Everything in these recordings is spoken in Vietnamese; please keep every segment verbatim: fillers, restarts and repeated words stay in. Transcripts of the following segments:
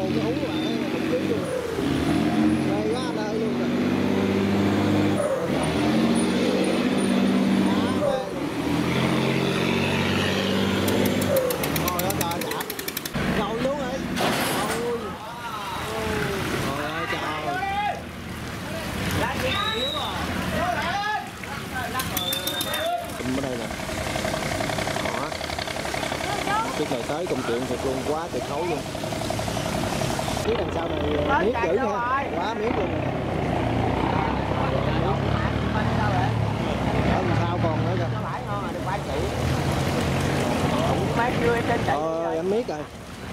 cái hú bạn ấy khủng khiếp luôn, ghê quá anh ơi luôn rồi. Ôi ơi trời chạm rồi luôn rồi. Ôi trời ơi trời. Ở đây nè. Đó. Chiếc này tới công chuyện thiệt luôn, quá tuyệt khối luôn. Phía đằng sau này miết dữ nha, quá miết luôn. Ở đằng sau còn nữa kìa. Ờ, em miết rồi.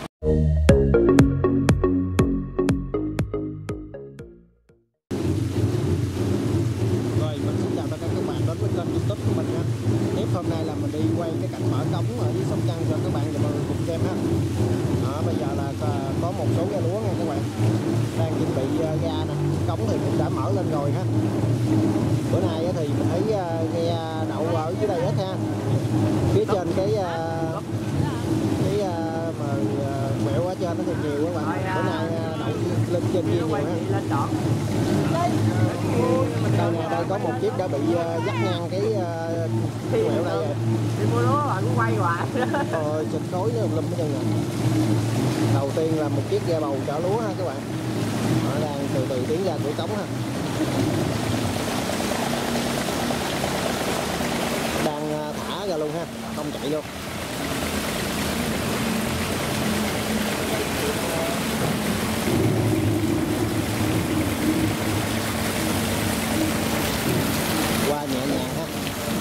Rồi mình xin chào tất cả các bạn đến với kênh YouTube của mình nha. Tiếp hôm nay là mình đi quay cái cảnh mở cống ở dưới Sóc Trăng cho các bạn và mọi người cùng xem ha. Đó, bây giờ là có một số ghe lúa nha các bạn, đang chuẩn bị ra nè, cống thì cũng đã mở lên rồi ha. Bữa nay thì mình thấy ghe đậu ở dưới đây hết ha, phía trên cái cái mà quẹo ở trên nó thì nhiều các bạn. Bữa nay đậu lên trên kia nhiều ha. Đây nè, đây có một chiếc đã bị dắt ngang cái quẹo đây rồi. Đi mua lúa bạn cũng quay hoài. Rồi xịt khối nó lum hết trơn nè. Đầu tiên là một chiếc ghe bầu chở lúa ha các bạn. Họ đang từ từ tiến ra cửa cống ha. Đang thả ra luôn ha, không chạy vô. Qua nhẹ nhàng ha.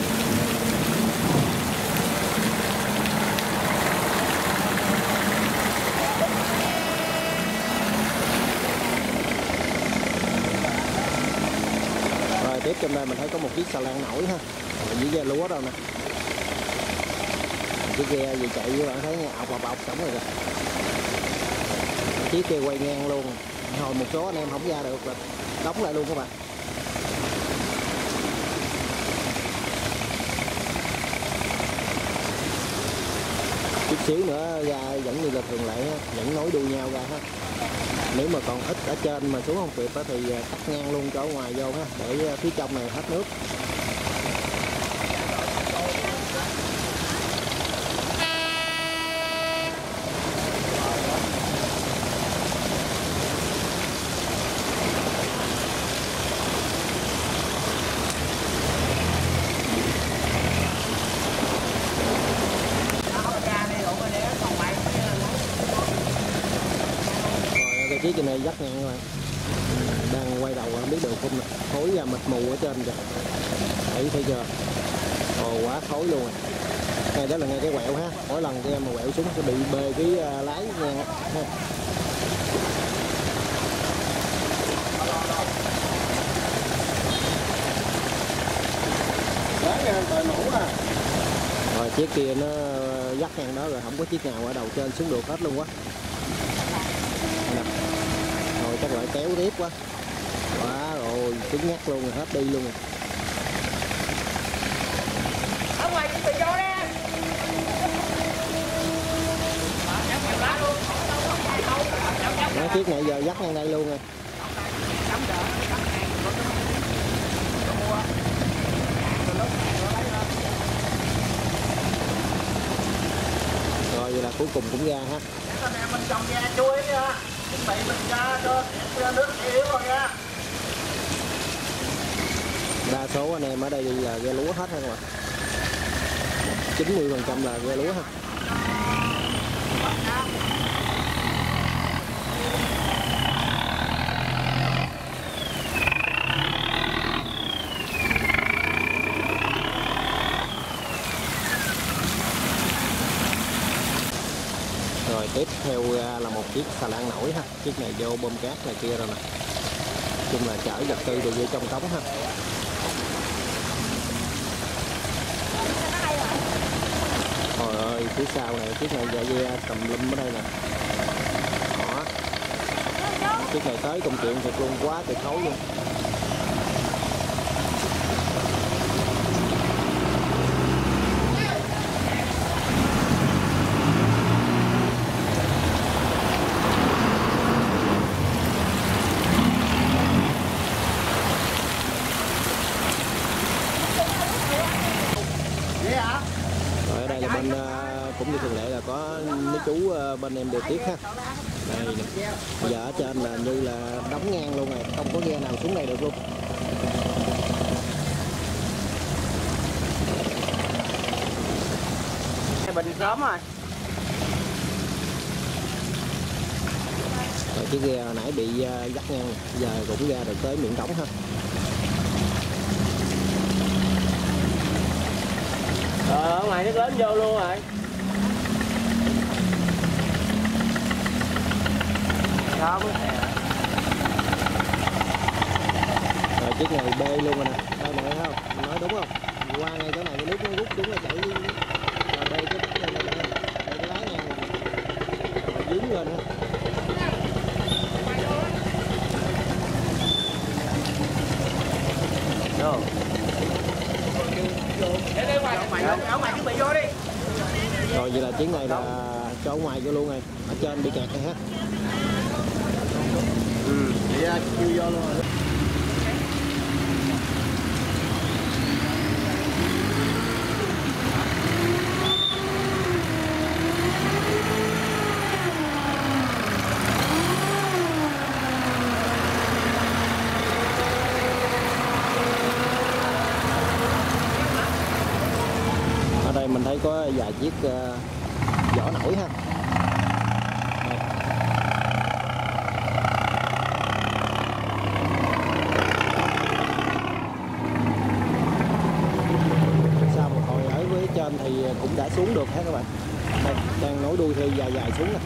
Rồi tiếp trong đây mình thấy có một chiếc xà lan nổi ha, dưới ghe lúa đâu nè. Chiếc ghe gì chạy với bạn thấy ọc ọc ọc sống rồi kìa. Chiếc kia quay ngang luôn, hồi một số anh em không ra được rồi đóng lại luôn các bạn. Chút xíu nữa ra vẫn như là thường lệ ha, vẫn nối đuôi nhau ra ha. Nếu mà còn ít ở trên mà xuống không kịp thì cắt ngang luôn chỗ ngoài vô ha, để phía trong này hết nước. Chiếc trên này dắt ngang rồi, đang quay đầu không biết được không nè, khối ra mịt mù ở trên kìa, thấy thấy chưa, ồ quá khối luôn rồi. Ngay đó là ngay cái quẹo ha, mỗi lần cái em mà quẹo xuống sẽ bị bê cái uh, lái ngang ha. Rồi chiếc kia nó dắt ngang đó rồi, không có chiếc nào ở đầu trên xuống được hết luôn quá. Rồi chắc lại kéo tiếp quá, quá rồi cứng nhắc luôn rồi, hết đi luôn rồi. Ở ngoài cái vô đây. Nó chiếc này giờ dắt ngang đây luôn rồi. Rồi vậy là cuối cùng cũng ra ha. Mình trồng nha, chui nha. Chuẩn bị mình ra cho nước yếu rồi nha. Đa số anh em ở đây là ghe lúa hết ha các bạn. chín mươi phần trăm là ghe lúa ha. Rồi tiếp theo là một chiếc xà lan nổi ha, chiếc này vô bơm cát này kia rồi nè, chung là chở vật tư đều vô trong cống ha. Trời ơi phía sau này chiếc này dạ ghe tầm lum ở đây nè. Đó. Chiếc này tới công chuyện thiệt luôn, quá tuyệt khối luôn. thường lệ là có mấy chú bên em điều tiết ha. Đây nè, bây giờ ở trên là như là đóng ngang luôn rồi, không có ghe nào xuống đây được luôn. Bình sớm rồi. Rồi chiếc ghe hồi nãy bị dắt ngang, giờ cũng ra được tới miệng cống ha. Ờ, ở ngoài nước lớn vô luôn rồi. Không. Rồi chiếc này bê luôn rồi nè, đây mọi người thấy không? Mình nói đúng không? Qua ngay chỗ này cái nước nó rút đúng là chảy rồi bê cái đất này đây cái lái ngang rồi dướng lên ha. Rồi. Để đây ngoài, ở ngoài chuẩn bị vô đi. Rồi vậy là chuyến này là cho ở ngoài vô luôn rồi, ở trên bị kẹt rồi ha. Ừ, vậy ra kêu vô luôn rồi. Ở đây mình thấy có vài chiếc uh, vỏ nổi ha. Đây. Sau một hồi ở với trên thì cũng đã xuống được ha các bạn. Đây, đang nối đuôi theo dài dài xuống nè.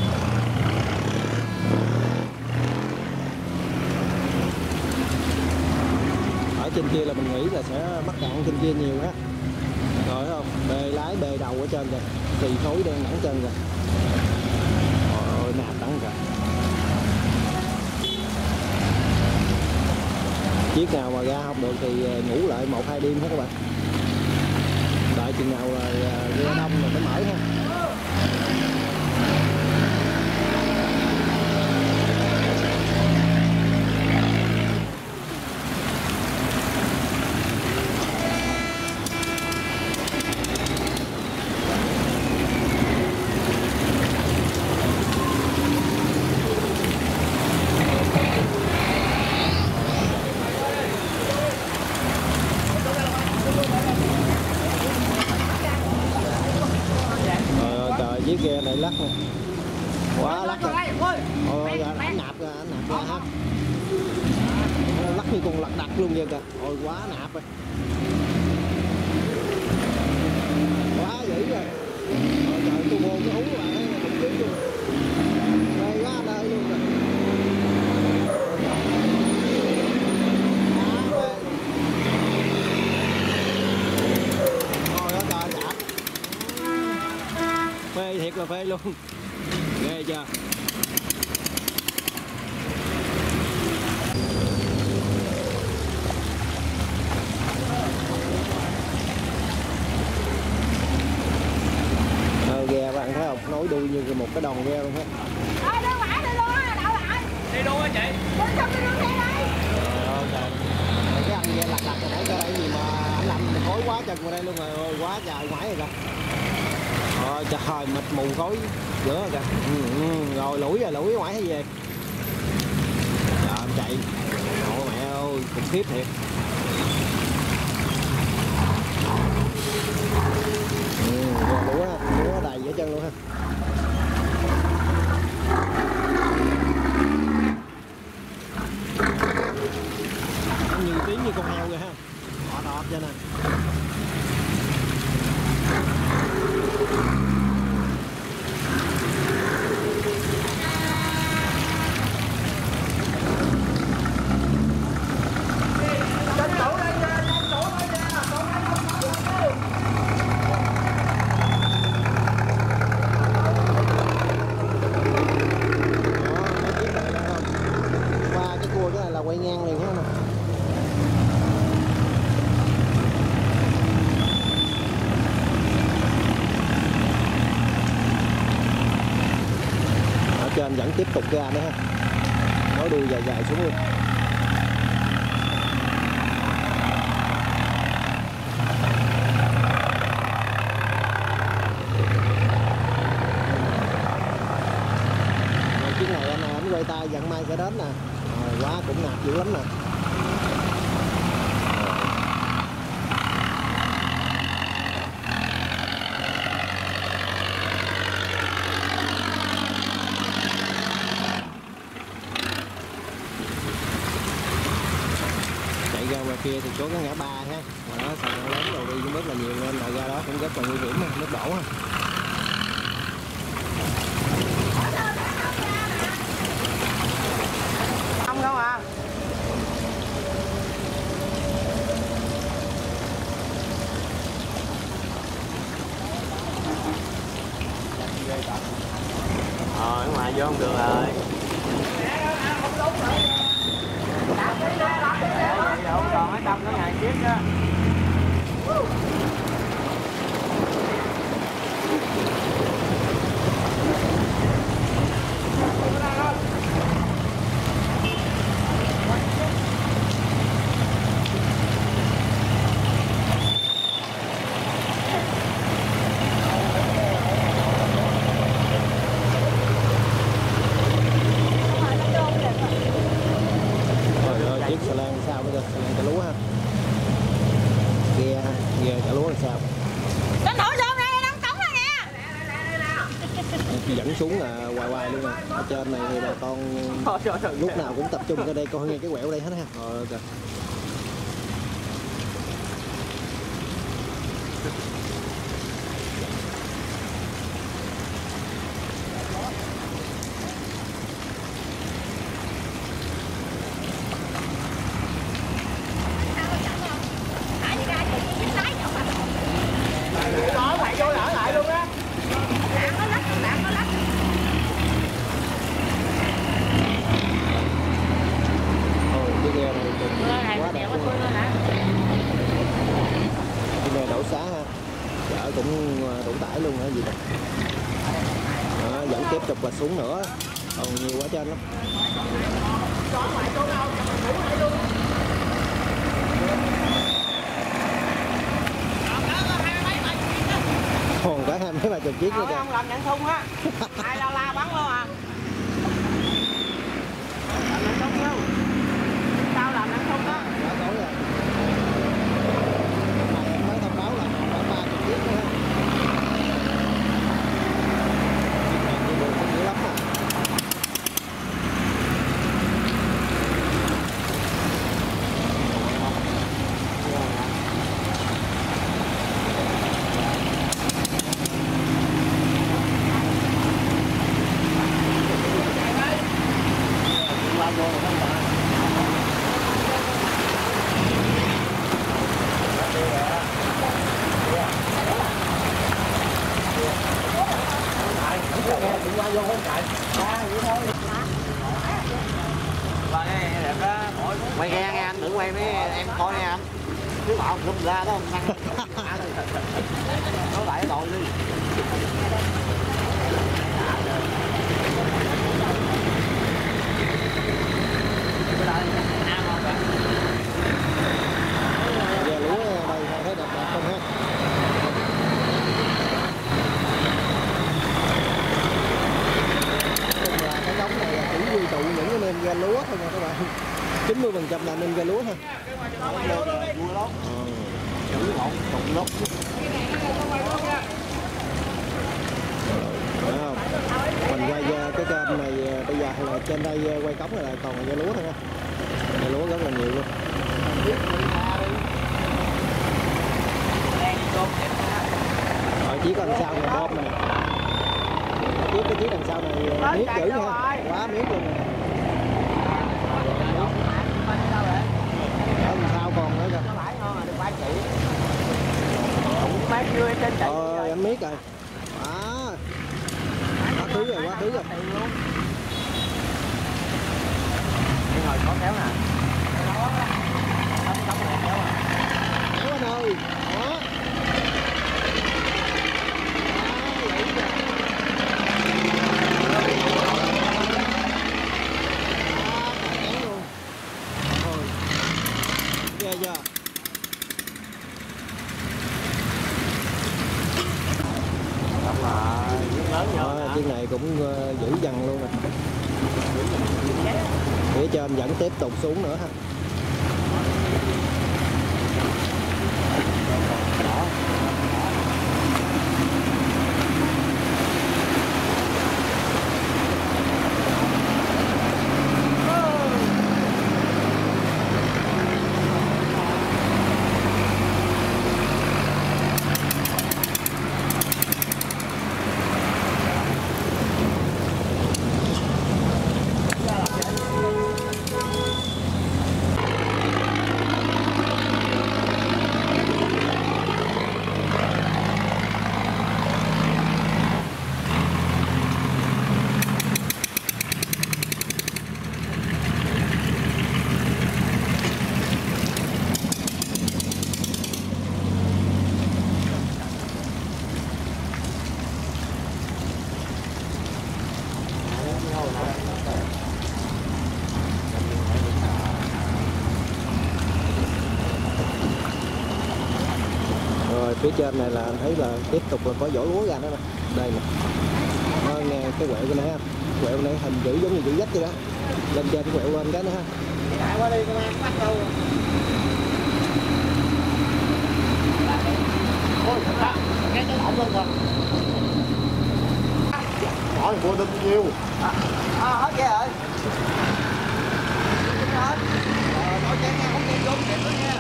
Ở trên kia là mình nghĩ là sẽ mắc cạn trên kia nhiều ha. Rồi thấy không? Bề lái bề đầu ở trên kìa, thì khối đang đẳng chân kìa. Ôi nạp đẳng kìa. Chiếc nào mà ra không được thì ngủ lại một hai đêm hết các bạn. Đợi chừng nào là ghe đông rồi mới mở ha. Chiếc ghe này lắc nè, quá lắc rồi. Ôi anh nạp ra, anh nạp ra ha. Lắc như con lật đặt luôn vậy kìa. Ôi quá nạp rồi, quá dữ rồi. Ôi trời, tôi vô cái hú lại nó đụng luôn, ghê quá anh ơi luôn rồi. Phê thiệt là phê luôn, ghê chưa. Ờ, ghe bạn thấy không, nối đuôi như một cái đòn ghe luôn hết. Ơi đi ngoại đi luôn á, đậu lại. Đi luôn á chị. Đi xong đi luôn xe đây. Ờ, trời. Cái anh ghe lặt lặt rồi nãy ra đây gì mà anh làm khối quá chân vào đây luôn rồi, ôi quá trời ngoại rồi kìa. Ôi trời, mịt mù khối giữa rồi kìa. Ừ, ừ, rồi lủi rồi, lủi ngoại hay gì. Trời em chạy. Ôi mẹ ơi, khủng khiếp thiệt. Ừ, rồi lúa ha, lúa đầy giữa chân luôn ha. Nhiều tiếng như con heo rồi ha. Ọt ọt cho nè. Quay ngang liền ha nè. Ở trên vẫn tiếp tục ra nữa ha, nối đuôi dài dài xuống luôn. quay tay dặn mai sẽ đến nè. Rồi, quá cũng nạp dữ lắm nè. Ra ngoài kia thì có cái ngã ba ha, mà nó xà lớn rồi đi cũng rất là nhiều nên là ra đó cũng rất là nguy hiểm ha, nước đổ ha. Không đâu à. Ờ, ở ngoài vô không được rồi. Không còn ở trong cái ngày chiếc đó. Chiếc xà lan sao bây giờ, xà lan cả lúa ha. Ghe, ghe cả lúa là sao? Tranh thủ vô đây, đóng cống rồi nè. Dẫn xuống là hoài hoài luôn nè. Ở trên này thì bà con lúc nào cũng tập trung ra đây coi nghe cái quẹo đây hết ha. Rồi ok. Đổ xá ha, chợ cũng đủ tải luôn hả gì đó. Đó, dẫn tiếp tục là xuống nữa, còn nhiều quá trên lắm. Còn cả hai mấy ba chục chiếc nữa kìa. Không làm nhận thun á, ai la la bắn luôn à. Làm nhận thun không? Sao làm nhận thun đó? Quay ghe nghe anh, thử quay với em coi nha anh. Cứ bảo rung ra đó không năng. Nói lại đội đi. Ghe lúa đây thấy đẹp đẹp không ha. Cái đống này là chỉ quy tụ những cái nêm ghe lúa thôi nha các bạn. chín mươi phần trăm là nêm ghe lúa ha. Không? Mình quay cái kênh này bây giờ là trên đây quay cống là còn ghe lúa thôi ha. Ghe lúa rất là nhiều luôn. Rồi chiếc đằng sau này bom nè. Chiếc cái chiếc đằng sau này miết dữ ha. Quá miết luôn nè. Ở đằng sau còn nữa kìa. Ờ em miết rồi. À. Quá thứ rồi, quá thứ rồi. Ngồi có kéo nè. Kéo anh ơi. Đó. Ghê chưa? Xong rồi, Đó, chiếc này cũng uh, dữ dằn luôn nè. Phía trên vẫn tiếp tục xuống nữa ha. Phía trên này là anh thấy là tiếp tục là có vỏ lúa ra đó nè. Đây nè. Đó, nghe cái quẹo cái này ha. Quẹo này hình chữ giống như chữ dách vậy đó. Lên trên quẹo lên cái nữa ha. Qua đi công an bắt đâu. Ôi, cái nó ổng lên rồi. Hỏi của đinh nhiêu. À, à, hết vậy rồi. Hết. Ờ, nói chén nha, không chén vô kịp nữa nha.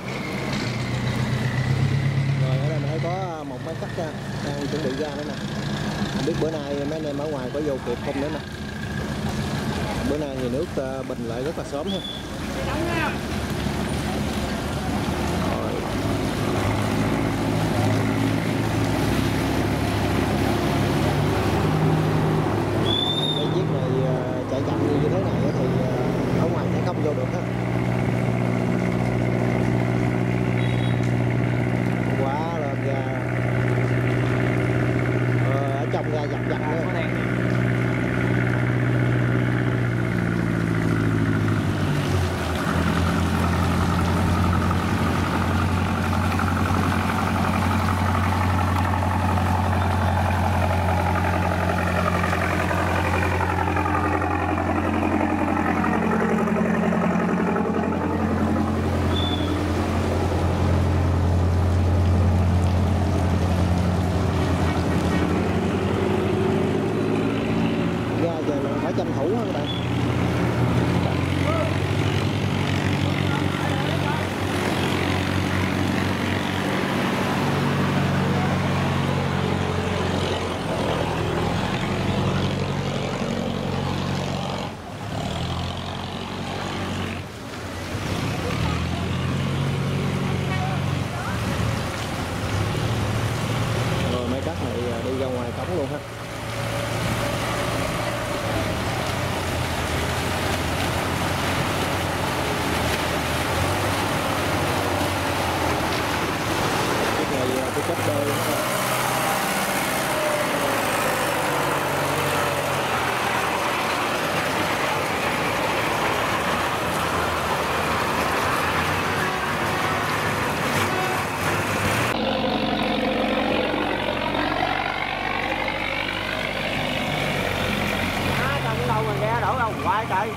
Rồi ở đây mình thấy có một máy cắt ra, đang chuẩn bị ra nữa nè. Không biết bữa nay mấy anh em ở ngoài có vô kịp không nữa nè. Bữa nay thì nước bình lại rất là sớm ha. Rồi. Cái chiếc này chạy chậm như thế này thì ở ngoài sẽ không vô được ha. Quá lên ra. Ờ, ở trong ra dập dập nữa. Phải tranh thủ các bạn. Rồi mấy cắt này đi ra ngoài cống luôn ha. Cách đôi À, tao cái đâu mà nghe đổ đâu hoài trời.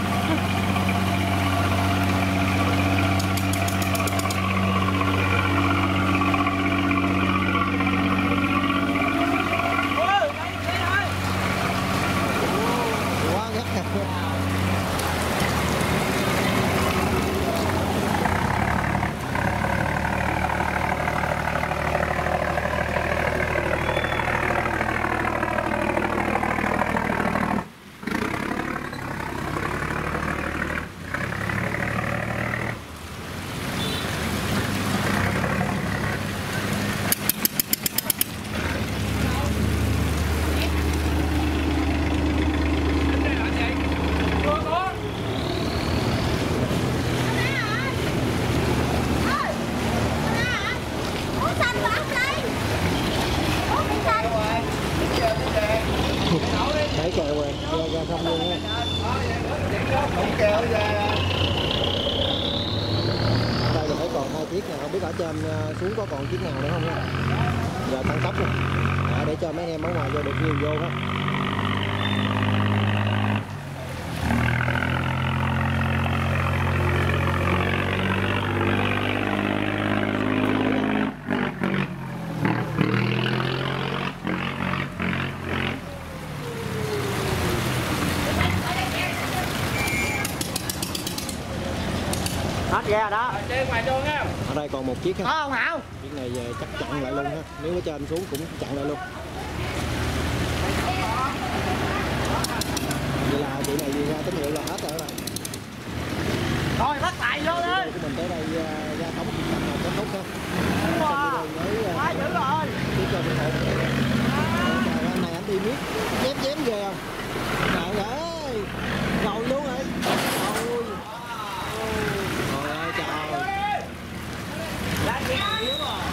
Đẩy kèo rồi, ra, ra không luôn nha. Đây là phải còn hai chiếc nè, không biết ở trên xuống có còn chiếc nào nữa không nha. Giờ tăng tốc luôn. Đó, để cho mấy anh em ở ngoài vô được nhiều vô đó. Hết ghe đó. Ở đây còn một chiếc ha. Có không Hảo? Chiếc này về chắc chặn lại luôn ha. Nếu ở trên xuống cũng chặn lại luôn. Vậy là chị này đi ra tín hiệu là hết rồi các bạn. Rồi bắt tài vô đi. Của mình tới đây uh, ra thống tập là kết thúc ha. Wow. Quá dữ rồi. Tiếp cho mình hộ. Trời, anh này anh đi miết chém chém ghê không? Trời ơi. Rồi luôn rồi. Ôi. Trời ơi trời. Lá chỉ yếu rồi.